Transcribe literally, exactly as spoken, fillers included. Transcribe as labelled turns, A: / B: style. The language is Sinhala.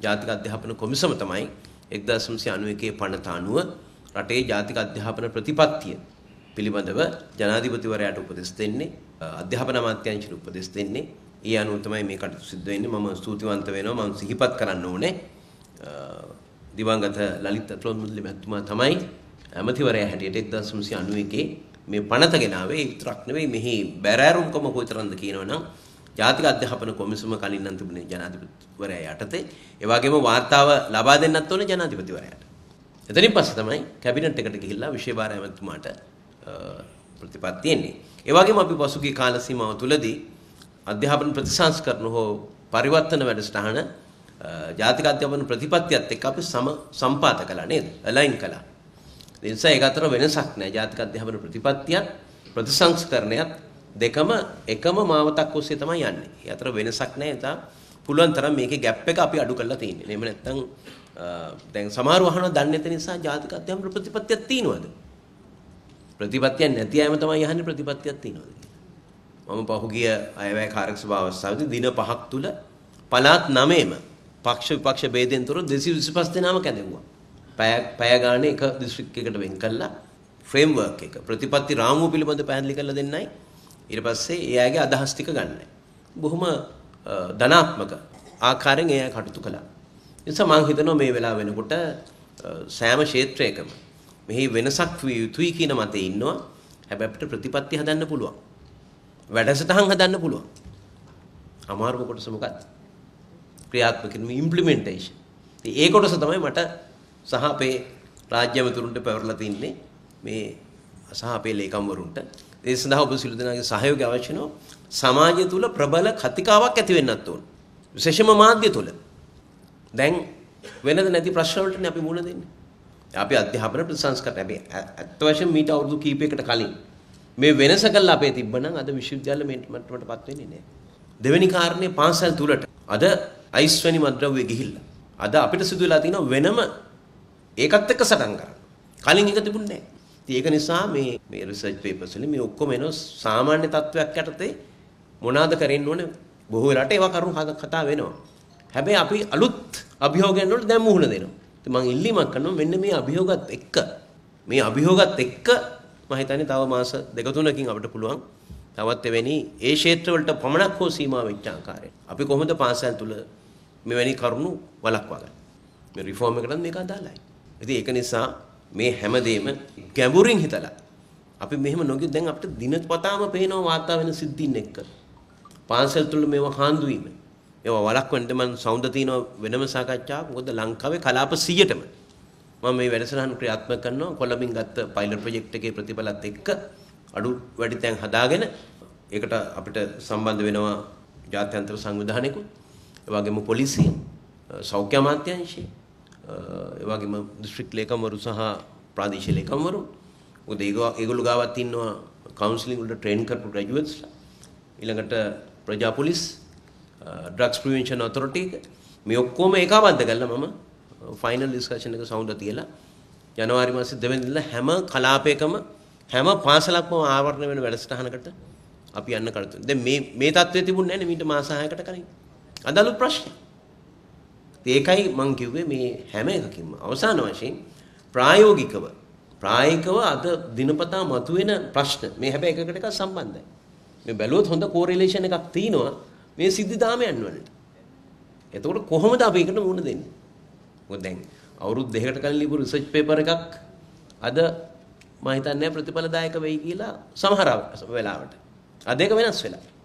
A: ජාතික අධ්‍යාපන කොමිසම තමයි එක්දාස් නවසිය අනූ පනත අනුව රටේ ජාතික අධ්‍යාපන ප්‍රතිපත්තිය පිළිබඳව ජනාධිපතිවරයාට උපදෙස් දෙන්නේ, අධ්‍යාපන අමාත්‍යාංශයට උපදෙස් දෙන්නේ. ඒ අනුව තමයි මේ කටයුතු සිද්ධ වෙන්නේ. මම ස්තුතිවන්ත වෙනවා. මම සිහිපත් කරන්න ඕනේ දිවංගත ලලිත් අතුරුමුල්ලේ මහත්මයා තමයි ඇමතිවරයා හැටියට එක්දාස් නවසිය අනූ මේ පනත ගෙනාවේ. ඒ විතරක් නෙවෙයි, මෙහි බැරෑරුම්කම කොයිතරම්ද කියනවනම් ජාතික අධ්‍යාපන කොමිසම කලින් නම් තිබුණේ ජනාධිපතිවරයා යටතේ. ඒ වගේම වාර්තාව ලබා දෙන්නත් ඕනේ ජනාධිපතිවරයාට. එතනින් පස්සේ තමයි කැබිනට් එකට ගිහිල්ලා විෂය භාර ඇමතුමාට ප්‍රතිපත්ති එන්නේ. ඒ වගේම අපි පසුගිය කාල සීමාව තුළදී අධ්‍යාපන ප්‍රතිසංස්කරණ හෝ පරිවර්තන වැඩසටහන ජාතික අධ්‍යාපන ප්‍රතිපත්තියත් එක්ක අපි සම සම්පාත කළා නේද? අලයින් කළා. ඒ නිසා ඒක අතර වෙනසක් නැහැ. ජාතික අධ්‍යාපන ප්‍රතිපත්තියත් ප්‍රතිසංස්කරණයත් දෙකම එකම මාවතක් ඔස්සේ තමයි යන්නේ. ඒ අතර වෙනසක් නැහැ. ඒ පුළුවන් තරම් මේකේ ગેප් එක අපි අඩු කරලා තියෙන්නේ. එහෙම නැත්නම් දැන් සමහරව අහනවා දන්නේ නැති නිසා ජාතික අධ්‍යාපන ප්‍රතිපත්තියක් තියෙනවද? ප්‍රතිපත්තියක් නැති අයම තමයි අහන්නේ ප්‍රතිපත්තියක් තියෙනවද කියලා. මම පහුගිය අයවැය කාර්යක සභාව අවස්ථාවේදී දින පහක් තුල පළාත් නවයේම පක්ෂ විපක්ෂ ભેදෙන් තොර දෙසිය විසිපස් දෙනාම කැඳවුවා. පැය පැය ගානේ එක දිස්ත්‍රික්කයකට වෙන් කළා ෆ්‍රේම්වර්ක් එක ප්‍රතිපත්ති රාමුව පිළිබඳව පැහැදිලි කරලා දෙන්නයි. ඊට පස්සේ ඒ අයගේ අදහස් ටික ගන්නයි. බොහොම ධනාත්මක ආකාරයෙන් ඒ අය කටයුතු කළා. ඒ නිසා මම හිතනවා මේ වෙලාව වෙනකොට සෑම ක්ෂේත්‍රයකම මෙහි වෙනසක් විය යුතුයි කියන මතේ ඉන්නවා. හැබැයි අපිට ප්‍රතිපත්ති හදන්න පුළුවන්. වැඩසටහන් හදන්න පුළුවන්. අමාරුම කොටස මොකක්ද? ක්‍රියාත්මක කිරීම, ඉම්ප්ලිමන්ටේෂන්. ඉතින් ඒ කොටස තමයි මට සහ අපේ රාජ්‍ය ඇමතුරුන්ට පැවරලා තින්නේ මේ සහ අපේ ලේකම්වරුන්ට. ඒ සඳහා ඔබ සියලු දෙනාගේ සහයෝගය අවශ්‍ය වෙනවා. සමාජය තුල ප්‍රබල කතිකාවක් ඇති වෙන්නත් ඕන. විශේෂම මාධ්‍ය තුල. දැන් වෙනද නැති ප්‍රශ්න වලටනේ අපි මුහුණ දෙන්නේ. අපි අධ්‍යාපන ප්‍රතිසංස්කරණ අපි අත් වශයෙන් මීට අවුරුදු කීපයකට කලින් මේ වෙනස කළා අපේ තිබ්බනම් අද විශ්වවිද්‍යාල මට්ටමටපත් වෙන්නේ නැහැ. දෙවෙනි කාරණේ පාසල් තුලට අද අයිස් වැනි මද්ද්‍රව්‍ය ගිහිල්ලා අද අපිට සිදු වෙලා තියෙන වෙනම ඒකත් එක්ක සටන් කරන්න. කලින් එක තිබුණේ නැහැ. ඉතින් ඒක නිසා මේ මේ රිසර්ච් පේපර්ස් වලින් මේ ඔක්කොම එන සාමාන්‍ය තත්වයක් යටතේ මොනවාද කරන්න ඕනේ බොහෝ වෙලාවට ඒවා කරුණු කතා වෙනවා. හැබැයි අපි අලුත් අභියෝගයන් වලට දැන් මුහුණ දෙනවා. ඉතින් මම ඉල්ලීමක් කරනවා මෙන්න මේ අභියෝගات එක්ක මේ අභියෝගات එක්ක මම හිතන්නේ තව මාස දෙක තුනකින් අපිට පුළුවන් තවත් එවැනි ඒ ක්ෂේත්‍ර වලට පමණක් හෝ සීමා වෙච්ච ආකාරයෙන් අපි කොහොමද පාසල් තුල මෙවැනි කරුණු වළක්වා ගන්න. මේ රිෆෝම් එකටත් මේක අදාළයි. ඉතින් ඒක නිසා මේ හැමදේම ගැඹුරින් හිතලා අපි මෙහෙම නොගිය දැන් අපිට දිනපතාම පේනවා වාර්තා වෙන සිද්ධීන් එක්ක. පාසල් තුල මේවා හාන්දු වීම. ඒවා වළක්වන්න මම සෞන්ද තියන වෙනම සාකච්ඡාවක්. මොකද ලංකාවේ කලාප සියයටම මම මේ වැඩසටහන ක්‍රියාත්මක කරනවා. කොළඹින් ගත්ත පයිලට් ප්‍රොජෙක්ට් එකේ ප්‍රතිඵලත් එක්ක අඩු වැඩි තැන් හදාගෙන ඒකට අපිට සම්බන්ධ වෙනවා ජාත්‍යන්තර සංවිධානයකුත්, ඒ වගේම පොලිසිය, සෞඛ්‍ය අමාත්‍යාංශය, ඒ වගේම දිස්ත්‍රික් ලේකම්වරු සහ ප්‍රාදේශීය ලේකම්වරු. මොකද ඒගොල්ලෝ ගාවත් ඉන්නවා කවුන්සලින් වලට ට්‍රේන් කරපු ග්‍රැජුවේට්ස්ලා. ඊළඟට ප්‍රජා පොලිස්, ඩ්‍රග්ස් ප්‍රිවෙන්ෂන් ඔතොරිටි එක මේ ඔක්කොම ඒකාබද්ධ කරලා මම ෆයිනල් ඩිස්කෂන් එක සවුන්ඩ තියලා ජනවාරි මාසේ දෙවෙනි දින හැම කලාපයකම හැම පාසලක්ම ආවරණය වෙන වැඩසටහනකට අපි යන්න කටයුතු. දැන් මේ මේ තත්ත්වයේ තිබුණේ නැහැ නේ මීට මාස හයකට කලින්. අදාළ ප්‍රශ්න. ඒකයි මම කිව්වේ මේ හැම එකකින්ම අවසාන වශයෙන් ප්‍රායෝගිකව ප්‍රායෝගිකව අද දිනපතා මතුවෙන ප්‍රශ්න මේ හැබැයි එකකට එකක් සම්බන්ධයි. මේ බැලුවොත් හොඳ කෝරිලේෂන් එකක් තියෙනවා මේ සිද්ධාමයන් වලට. එතකොට කොහොමද අපි ඒකට මුහුණ දෙන්නේ? මොකද දැන් අවුරුදු දෙකකට කලින් ලියපු රිසර්ච් පේපර් එකක් අද මම හිතන්නේ ප්‍රතිඵලදායක වෙයි කියලා සමහර වෙලාවට. අද ඒක වෙනස් වෙලා.